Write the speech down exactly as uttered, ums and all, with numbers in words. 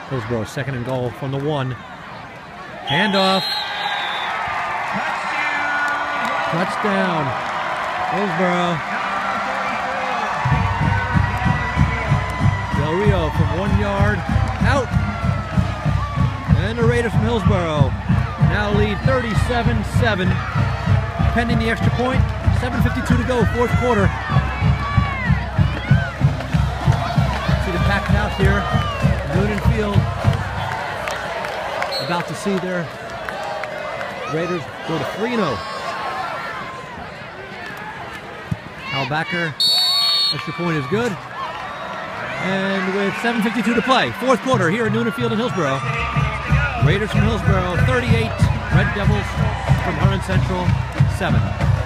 Hillsborough, second and goal from the one. Handoff. Touchdown. Hillsborough. Delrio from one yard out. And the Raiders from Hillsborough now lead thirty-seven seven. Pending the extra point. seven fifty-two to go, fourth quarter. See the packed house here. Noonan Field. About to see their Raiders go to three and oh. Al Backer, extra point is good. And with seven fifty-two to play, fourth quarter here at Noonan Field in Hillsborough. Raiders from Hillsborough, thirty-eight. Red Devils from Huron Central, seven.